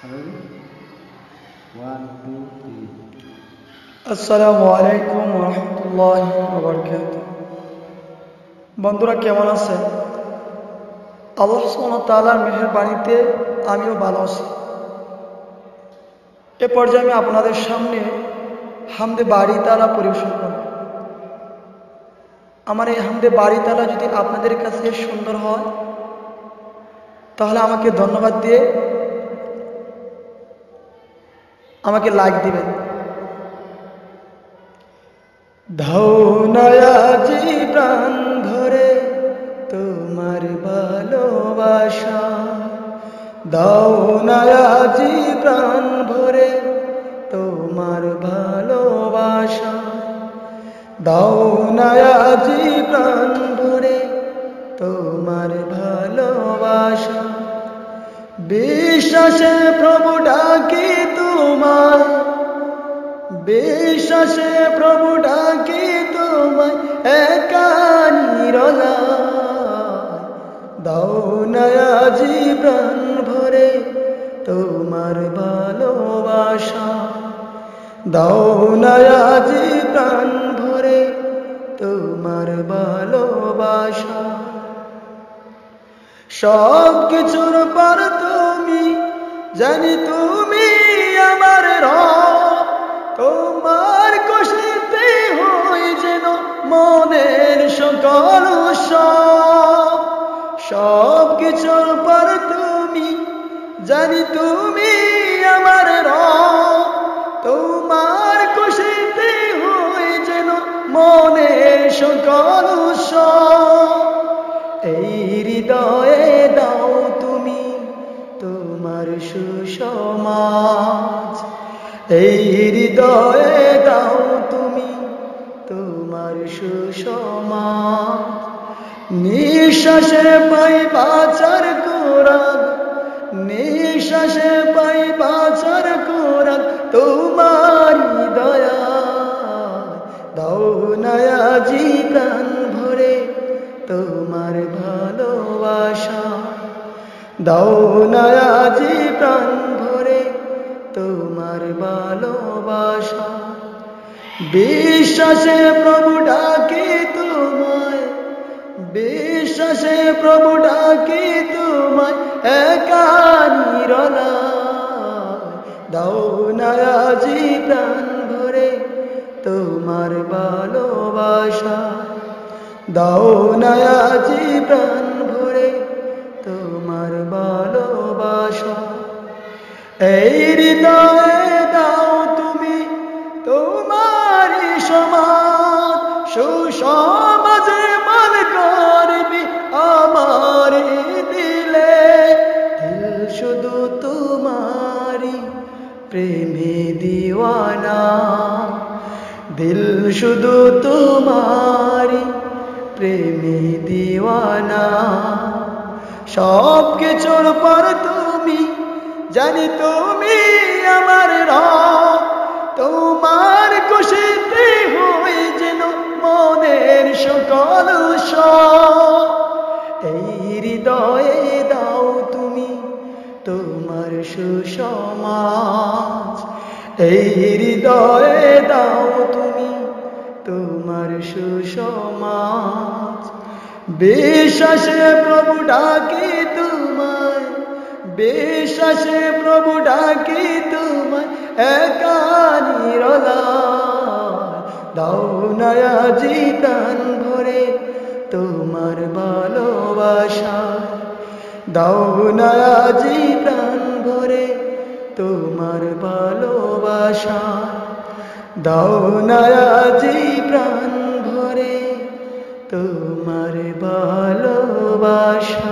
আসসালামু আলাইকুম ওয়া রাহমাতুল্লাহি ওয়া বারাকাতুহু। বন্ধুরা কেমন আছেন? আল্লাহ সুবহানাহু ওয়া তাআলার মেহেরবানিতে আমিও ভালো আছি। এ পর্যায়ে আমি আপনাদের সামনে হামদে বাড়ি তাআলা পরিবেশন করব। আমার এই হামদে বাড়ি তাআলা যদি আপনাদের কাছে সুন্দর হয় তাহলে আমাকে ধন্যবাদ দিয়ে আমাকে লাইক দিবেন। দাও না আজি প্রাণ ভরে তোমার ভালোবাসা, দাও না আজি প্রাণ ভরে তোমার ভালোবাসা, দাও না আজি প্রাণ ভরে তোমার ভালোবাসা। বিশ্বাসে প্রভু ডাকি তোমায়, বিশ্বাসে প্রভু ডাকি তোমায় একা নিরলায়, দাও না আজি প্রাণ ভরে তোমার ভালোবাসা, দাও না আজি প্রাণ ভরে তোমার ভালোবাসা। সব কিছুর পর তুমি, জানি তুমি আমার রব, তোমার খুশিতে হই যেন মনের সকল উৎসব। সব কিছুর পর তুমি, জানি তুমি আমার রব, তোমার খুশিতে হই যেন মনের সকল উৎসব। এই হৃদয়ে দাও তুমি তোমার সুসমাজ, এই হৃদয়ে দাও তুমি তোমার সুসমাজ। নিঃশ্বাসে পাই বাঁচার কোরআন, নিঃশ্বাসে পাই বাঁচার কোরআন তোমার দয়া, দাও না আজি প্রাণ ভরে তোমার ভালোবাসা, দাও না আজি প্রাণ ভরে তোমার ভালোবাসা। বিশ্বাসে প্রভু ডাকি তোমায়, বিশ্বাসে প্রভু ডাকি তোমায় একা নিরলায়, দাও না আজি প্রাণ ভরে তোমার ভালোবাসা, দাও না আজি প্রাণ ভরে তোমার ভালোবাসা। এই হৃদয়ে দাও তুমি তোমারই সমাজ, সুসমাজে মান করবি আমার দিলে, দিল শুধু তোমারি প্রেমে দিওয়ানা, দিল শুধু তোমারি প্রেমে দিওয়ানা। সব কিছুর পর তুমি, জানি তুমি আমার রব, তোমার খুশিতে হই যেন মনের সকল উৎসব। এই হৃদয়ে দাও তুমি তোমার সুসমাজ, এই হৃদয়ে দাও তুমি তোমার সুসমাজ। বিশ্বাসে প্রভু ডাকি তোমায়, বিশ্বাসে প্রভু ডাকি তোমায় একা নিরলায়, দাও না আজি প্রাণ ভরে তোমার ভালোবাসা, দাও না আজি প্রাণ ভরে তোমার ভালোবাসা, দাও না আজি প্রাণ ভরে তোমার ভালোবাসা।